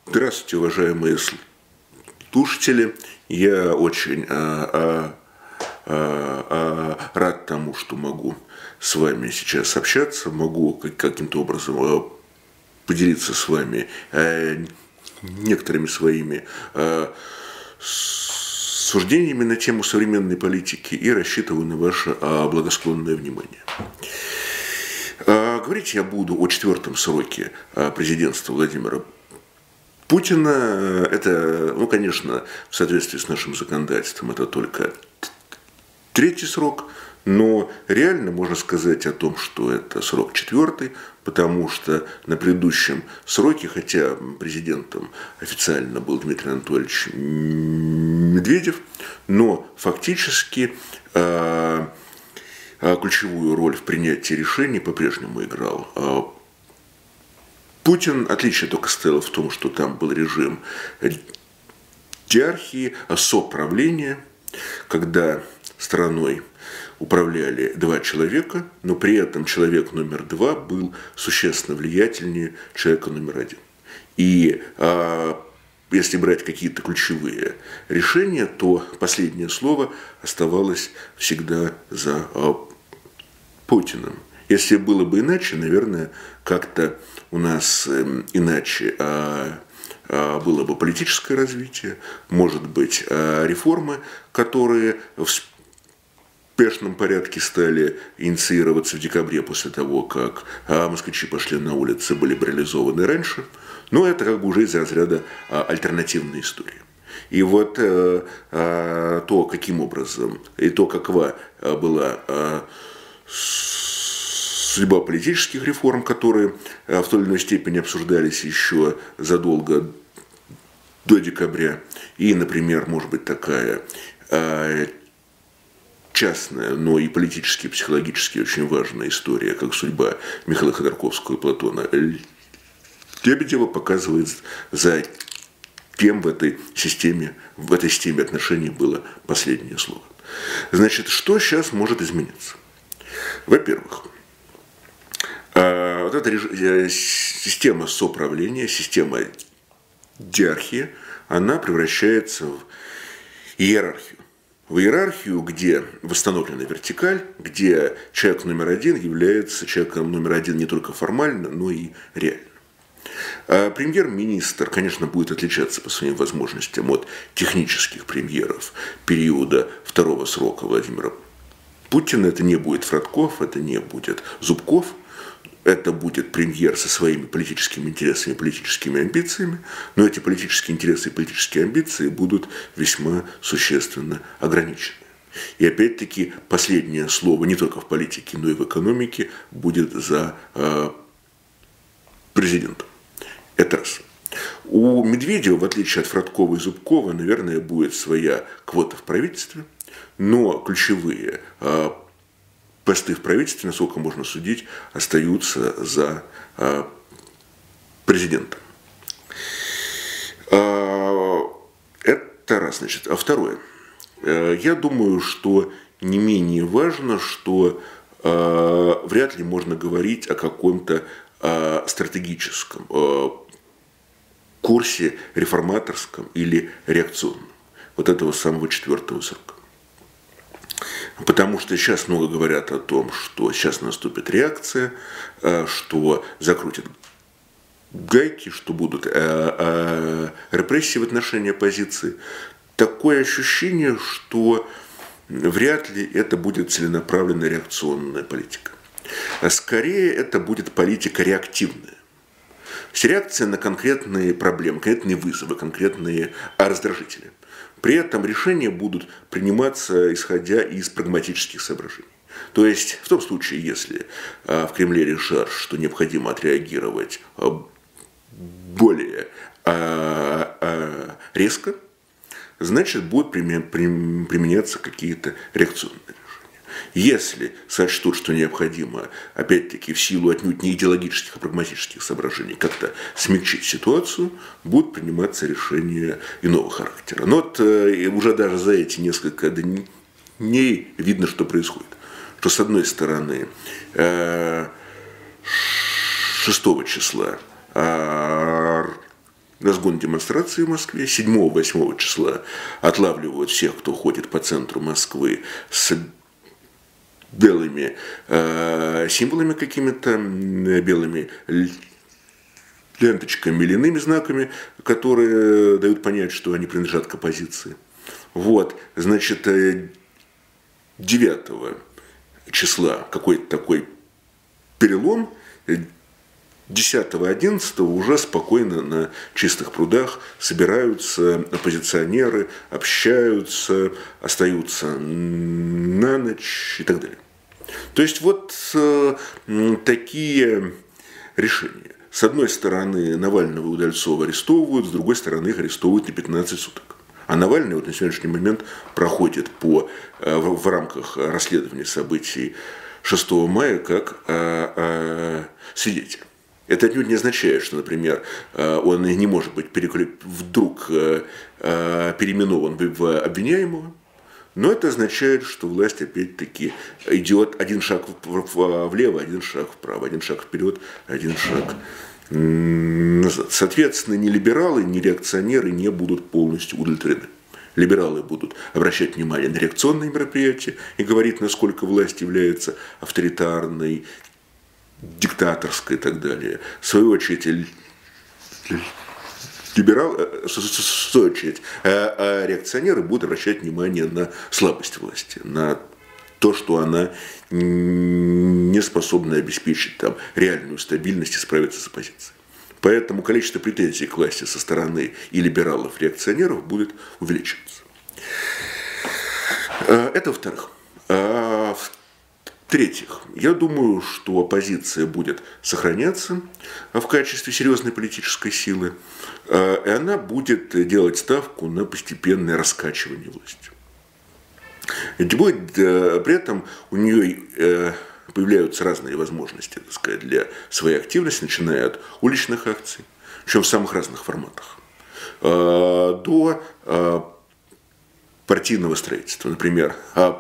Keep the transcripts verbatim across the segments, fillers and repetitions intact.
Здравствуйте, уважаемые слушатели. Я очень а, а, а, рад тому, что могу с вами сейчас общаться, могу каким-то образом поделиться с вами некоторыми своими суждениями на тему современной политики и рассчитываю на ваше благосклонное внимание. Говорить я буду о четвертом сроке президентства Владимира Путина. Это, ну, конечно, в соответствии с нашим законодательством, это только третий срок, но реально можно сказать о том, что это срок четвертый, потому что на предыдущем сроке, хотя президентом официально был Дмитрий Анатольевич Медведев, но фактически э, ключевую роль в принятии решений по-прежнему играл э, Путин. Отличие только состояло в том, что там был режим диархии, соправления, когда страной управляли два человека, но при этом человек номер два был существенно влиятельнее человека номер один. И а, если брать какие-то ключевые решения, то последнее слово оставалось всегда за а, Путиным. Если было бы иначе, наверное, как-то у нас э, иначе а, а, было бы политическое развитие, может быть, а, реформы, которые в В спешном порядке стали инициироваться в декабре после того, как москвичи пошли на улицы, были бы реализованы раньше. Но это как бы уже из разряда альтернативной истории. И вот э, э, то, каким образом, и то, какова была э, судьба политических реформ, которые в той или иной степени обсуждались еще задолго до декабря. И, например, может быть такая э, частная, но и политически, и психологически очень важная история, как судьба Михаила Ходорковского и Платона Лебедева, показывает, за кем в этой системе, в этой системе отношений было последнее слово. Значит, что сейчас может измениться? Во-первых, вот эта система соправления, система диархии, она превращается в иерархию. В иерархию, где восстановлена вертикаль, где человек номер один является человеком номер один не только формально, но и реально. А премьер-министр, конечно, будет отличаться по своим возможностям от технических премьеров периода второго срока Владимира Путина. Это не будет Фродков, это не будет Зубков. Это будет премьер со своими политическими интересами, политическими амбициями, но эти политические интересы и политические амбиции будут весьма существенно ограничены. И опять-таки последнее слово не только в политике, но и в экономике будет за э, президентом. Это раз. У Медведева, в отличие от Фродкова и Зубкова, наверное, будет своя квота в правительстве, но ключевые э, посты в правительстве, насколько можно судить, остаются за а, президентом. А, это раз, значит. А второе. А, я думаю, что не менее важно, что а, вряд ли можно говорить о каком-то а, стратегическом а, курсе реформаторском или реакционном вот этого самого четвертого срока. Потому что сейчас много говорят о том, что сейчас наступит реакция, что закрутят гайки, что будут репрессии в отношении оппозиции. Такое ощущение, что вряд ли это будет целенаправленная реакционная политика. А скорее это будет политика реактивная. Реакция на конкретные проблемы, конкретные вызовы, конкретные раздражители. При этом решения будут приниматься, исходя из прагматических соображений. То есть, в том случае, если в Кремле решат, что необходимо отреагировать более резко, значит, будут применяться какие-то реакционные решения. Если сочтут, что необходимо, опять-таки, в силу отнюдь не идеологических, а прагматических соображений как-то смягчить ситуацию, будут приниматься решения иного характера. Но вот э, уже даже за эти несколько дней видно, что происходит. Что, с одной стороны, э, шестого числа э, разгон демонстрации в Москве. седьмого-восьмого числа отлавливают всех, кто ходит по центру Москвы с белыми э, символами какими-то, белыми ленточками или иными знаками, которые дают понять, что они принадлежат к оппозиции. Вот, значит, девятого числа какой-то такой перелом, десятого-одиннадцатого уже спокойно на чистых прудах собираются оппозиционеры, общаются, остаются на ночь и так далее. То есть вот э, такие решения. С одной стороны, Навального и Удальцова арестовывают, с другой стороны, их арестовывают на пятнадцать суток. А Навальный вот на сегодняшний момент проходит по, э, в, в рамках расследования событий шестого мая как э, э, свидетель. Это отнюдь не означает, что, например, он не может быть вдруг переименован в обвиняемого, но это означает, что власть опять-таки идет один шаг влево, один шаг вправо, один шаг вперед, один шаг назад. Соответственно, ни либералы, ни реакционеры не будут полностью удовлетворены. Либералы будут обращать внимание на реакционные мероприятия и говорить, насколько власть является авторитарной, диктаторской и так далее. В свою очередь, либерал, в свою очередь, а реакционеры будут обращать внимание на слабость власти, на то, что она не способна обеспечить там реальную стабильность и справиться с оппозицией. Поэтому количество претензий к власти со стороны и либералов, и реакционеров будет увеличиваться. Это во-вторых. В-третьих, я думаю, что оппозиция будет сохраняться в качестве серьезной политической силы, и она будет делать ставку на постепенное раскачивание власти. Будет, при этом у нее появляются разные возможности, так сказать, для своей активности, начиная от уличных акций, причем в самых разных форматах, до партийного строительства. Например,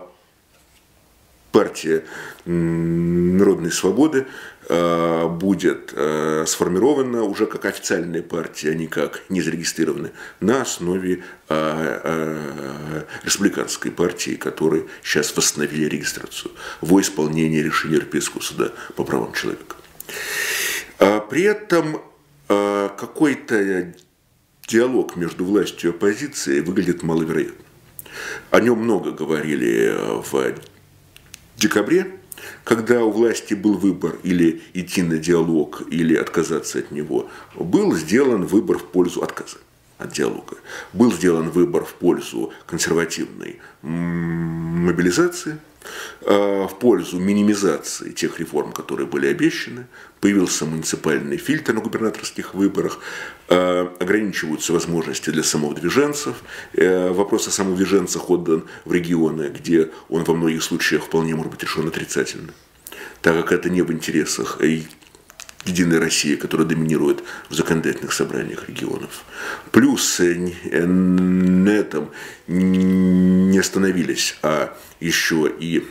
партия Народной свободы будет сформирована уже как официальная партия, а не как незарегистрированная, на основе республиканской партии, которые сейчас восстановили регистрацию во исполнение решения Европейского суда по правам человека. При этом какой-то диалог между властью и оппозицией выглядит маловероятным. О нем много говорили в декабре, когда у власти был выбор или идти на диалог, или отказаться от него, был сделан выбор в пользу отказа от диалога. Был сделан выбор в пользу консервативной мобилизации, в пользу минимизации тех реформ, которые были обещаны. Появился муниципальный фильтр на губернаторских выборах, ограничиваются возможности для самовыдвиженцев. Вопрос о самовыдвиженцах отдан в регионы, где он во многих случаях вполне может быть решен отрицательно, так как это не в интересах Единой России, которая доминирует в законодательных собраниях регионов. Плюс на этом не остановились, а еще и,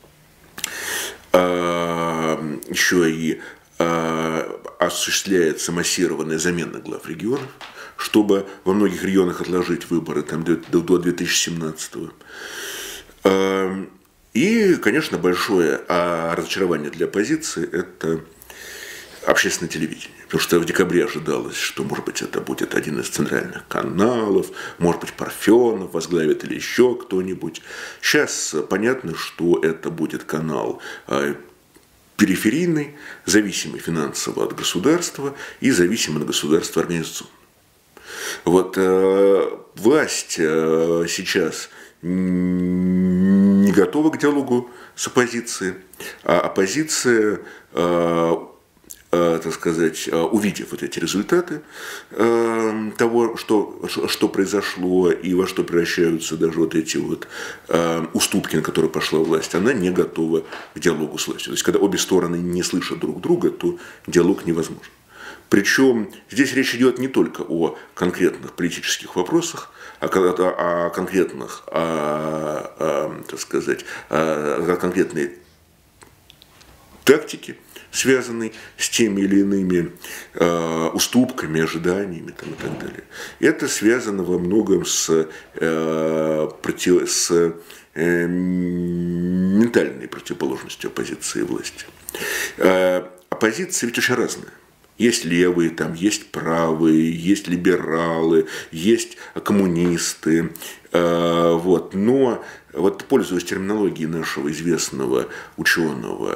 а, еще и а, осуществляется массированная замена глав регионов, чтобы во многих регионах отложить выборы там, до, до две тысячи семнадцатого. А, и, конечно, большое а, разочарование для оппозиции – это общественное телевидение. Потому что в декабре ожидалось, что, может быть, это будет один из центральных каналов, может быть, Парфенов возглавит или еще кто-нибудь. Сейчас понятно, что это будет канал периферийный, зависимый финансово от государства и зависимый от государства организационно. Вот э, власть э, сейчас не готова к диалогу с оппозицией, а оппозиция э, так сказать, увидев вот эти результаты того, что, что произошло и во что превращаются даже вот эти вот уступки, на которые пошла власть, она не готова к диалогу с властью. То есть, когда обе стороны не слышат друг друга, то диалог невозможен. Причем здесь речь идет не только о конкретных политических вопросах, а о конкретных, о, о, так сказать, о конкретной тактике, связанный с теми или иными э, уступками, ожиданиями там, и так далее. Это связано во многом с, э, против, с э, ментальной противоположностью оппозиции и власти. Э, оппозиция ведь очень разная. Есть левые, там есть правые, есть либералы, есть коммунисты. Э, вот. Но, вот, пользуясь терминологией нашего известного ученого,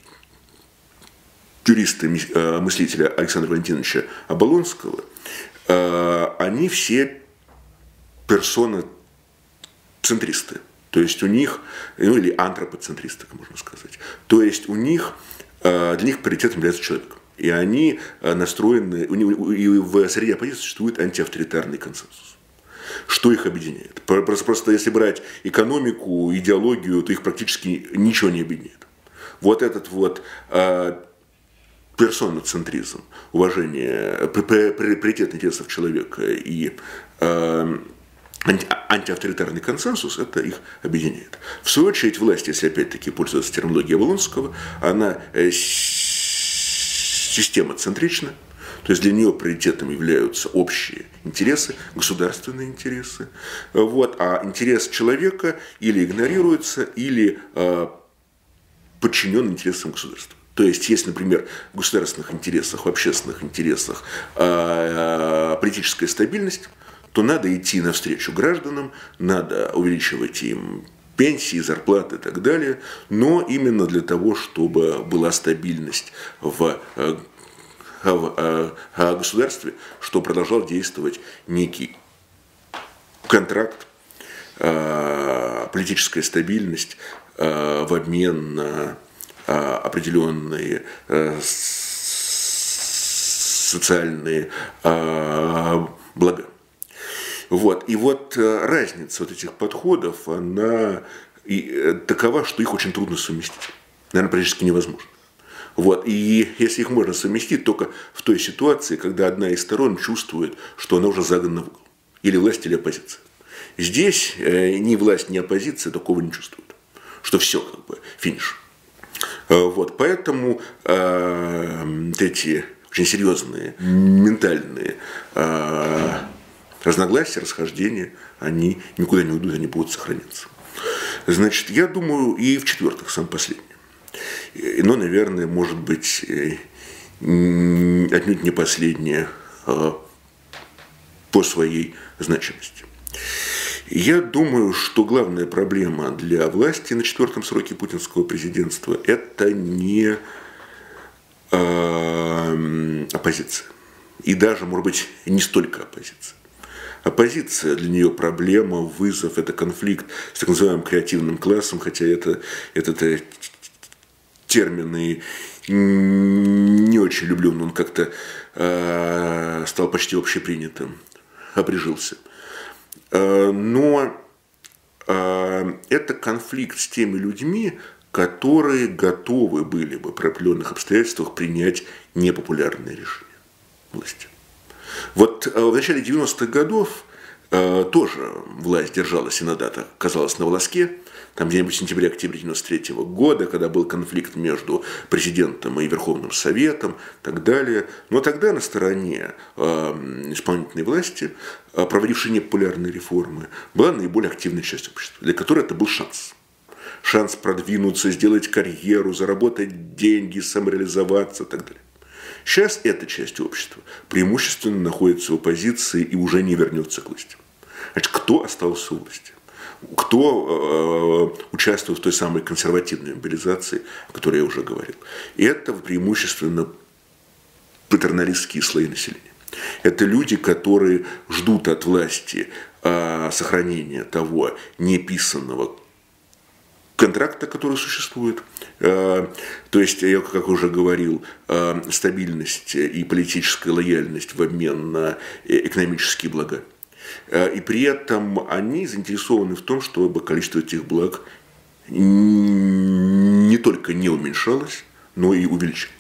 юриста, мыслителя Александра Валентиновича Оболонского, они все персоноцентристы. То есть у них, ну или антропоцентристы, как можно сказать. То есть у них, для них приоритетом является человек. И они настроены, и в среде оппозиции существует антиавторитарный консенсус. Что их объединяет? Просто, просто если брать экономику, идеологию, то их практически ничего не объединяет. Вот этот вот персоноцентризм, уважение, приоритет интересов человека и э, анти, антиавторитарный консенсус, это их объединяет. В свою очередь, власть, если опять-таки пользоваться терминологией Оболонского, она э, системоцентрична, то есть для нее приоритетом являются общие интересы, государственные интересы, вот, а интерес человека или игнорируется, или э, подчинен интересам государства. То есть, если, например, в государственных интересах, в общественных интересах э, политическая стабильность, то надо идти навстречу гражданам, надо увеличивать им пенсии, зарплаты и так далее, но именно для того, чтобы была стабильность в, в, в, в государстве, что продолжал действовать некий контракт, э, политическая стабильность э, в обмен на определенные э, социальные э, блага. Вот. И вот э, разница вот этих подходов, она и, э, такова, что их очень трудно совместить. Наверное, практически невозможно. Вот. И если их можно совместить только в той ситуации, когда одна из сторон чувствует, что она уже загнана в угол. Или власть, или оппозиция. Здесь э, ни власть, ни оппозиция такого не чувствуют. Что все, как бы, финиш. Вот, поэтому э, эти очень серьезные ментальные э, разногласия, расхождения, они никуда не уйдут, они будут сохраняться. Значит, я думаю, и в-четвертых, самое последнее, но, наверное, может быть, отнюдь не последнее э, по своей значимости. Я думаю, что главная проблема для власти на четвертом сроке путинского президентства – это не э, оппозиция. И даже, может быть, не столько оппозиция. Оппозиция для нее проблема, вызов, это конфликт с так называемым креативным классом, хотя это, это, это термин и не очень люблю, но он как-то э, стал почти общепринятым, оприжился. Но это конфликт с теми людьми, которые готовы были бы при определенных обстоятельствах принять непопулярные решения власти. Вот в начале девяностых годов тоже власть держалась иногда, так казалось, на волоске. Там где-нибудь в сентябре-октябре девяносто третьего года, когда был конфликт между президентом и Верховным Советом и так далее. Но тогда на стороне э, исполнительной власти, э, проводившей непопулярные реформы, была наиболее активная часть общества, для которой это был шанс. Шанс продвинуться, сделать карьеру, заработать деньги, самореализоваться и так далее. Сейчас эта часть общества преимущественно находится в оппозиции и уже не вернется к власти. Значит, кто остался у власти? Кто э, участвует в той самой консервативной мобилизации, о которой я уже говорил. И это преимущественно патерналистские слои населения. Это люди, которые ждут от власти э, сохранения того неписанного контракта, который существует. Э, то есть, я, как уже говорил, э, стабильность и политическая лояльность в обмен на экономические блага. И при этом они заинтересованы в том, чтобы количество этих благ не только не уменьшалось, но и увеличилось.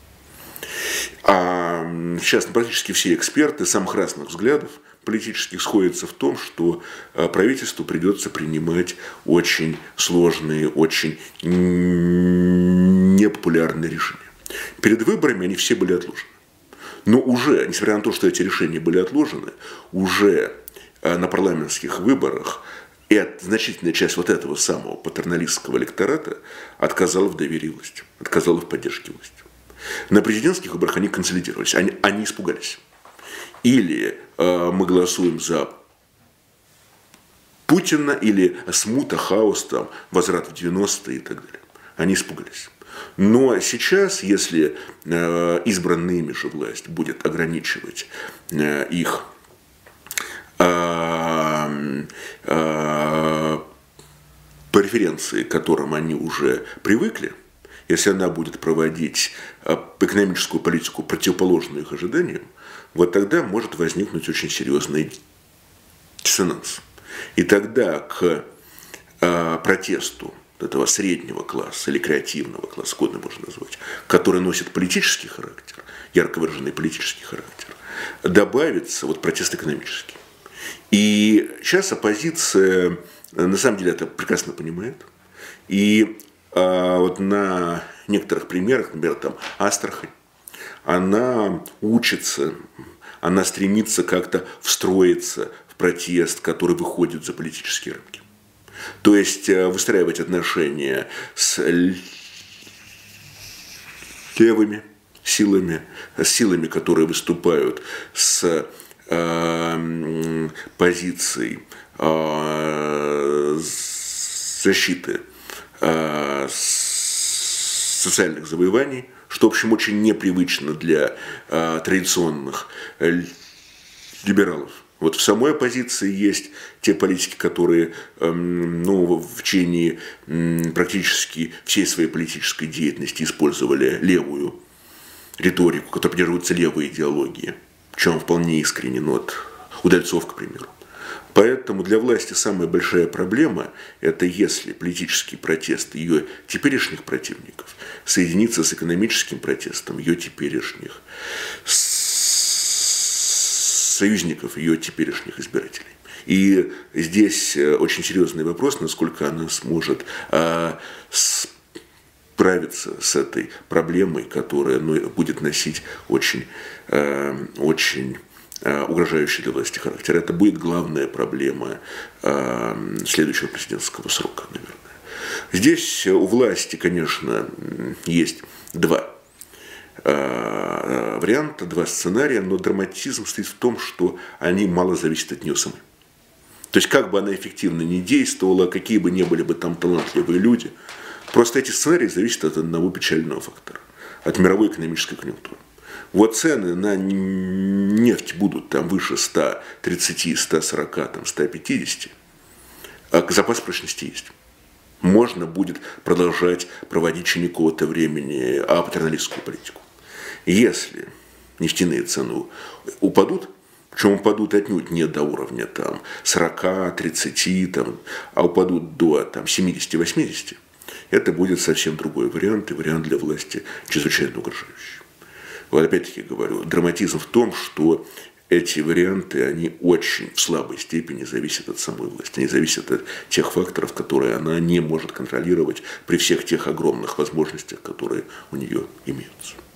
А сейчас практически все эксперты самых разных взглядов политических сходятся в том, что правительству придется принимать очень сложные, очень непопулярные решения. Перед выборами они все были отложены. Но уже, несмотря на то, что эти решения были отложены, уже на парламентских выборах и значительная часть вот этого самого патерналистского электората отказала в доверии власти, отказала в поддержке власти. На президентских выборах они консолидировались, они, они испугались. Или э, мы голосуем за Путина, или смута, хаос, там, возврат в девяностые и так далее. Они испугались. Но сейчас, если э, избранная ими же власть будет ограничивать э, их э, э, преференции, к которым они уже привыкли, если она будет проводить э, экономическую политику, противоположную их ожиданиям, вот тогда может возникнуть очень серьезный диссонанс. И тогда к э, протесту этого среднего класса или креативного класса, кодно можно назвать, который носит политический характер, ярко выраженный политический характер, добавится вот протест экономический. И сейчас оппозиция, на самом деле, это прекрасно понимает. И а, вот на некоторых примерах, например, там Астрахань, она учится, она стремится как-то встроиться в протест, который выходит за политические рамки. То есть выстраивать отношения с левыми силами, с силами, которые выступают с э, позицией э, защиты э, социальных завоеваний, что, в общем, очень непривычно для э, традиционных либералов. Вот в самой оппозиции есть те политики, которые ну, в течение практически всей своей политической деятельности использовали левую риторику, которая придерживается левой идеологии, в чем вполне искренне, ну, вот Удальцов, к примеру. Поэтому для власти самая большая проблема – это если политический протест ее теперешних противников соединится с экономическим протестом ее теперешних союзников, ее теперешних избирателей. И здесь очень серьезный вопрос, насколько она сможет а, справиться с этой проблемой, которая ну, будет носить очень, а, очень а, угрожающий для власти характер. Это будет главная проблема а, следующего президентского срока, наверное. Здесь у власти, конечно, есть два варианта, два сценария, но драматизм стоит в том, что они мало зависят от нее самой. То есть, как бы она эффективно не действовала, какие бы ни были бы там талантливые люди, просто эти сценарии зависят от одного печального фактора, от мировой экономической конъюнктуры. Вот цены на нефть будут там выше ста тридцати, ста сорока, там, ста пятидесяти, а запас прочности есть. Можно будет продолжать проводить в течение какого-то времени а патерналистскую политику. Если нефтяные цены упадут, причем упадут отнюдь не до уровня там, сорока, тридцати, там, а упадут до там, семидесяти-восьмидесяти, это будет совсем другой вариант, и вариант для власти чрезвычайно угрожающий. Вот опять-таки говорю, драматизм в том, что эти варианты, они очень в слабой степени зависят от самой власти, они зависят от тех факторов, которые она не может контролировать при всех тех огромных возможностях, которые у нее имеются.